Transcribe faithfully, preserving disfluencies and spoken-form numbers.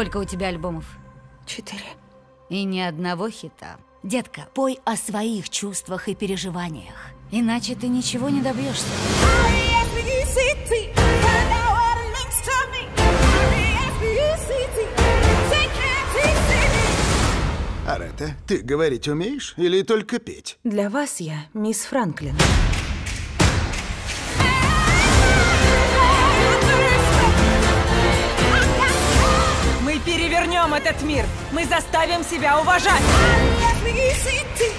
Сколько у тебя альбомов? Четыре. И ни одного хита. Детка, пой о своих чувствах и переживаниях. Иначе ты ничего не добьешься. Арета, ты говорить умеешь или только петь? Для вас я мисс Франклин. Мы перевернем этот мир. Мы заставим себя уважать.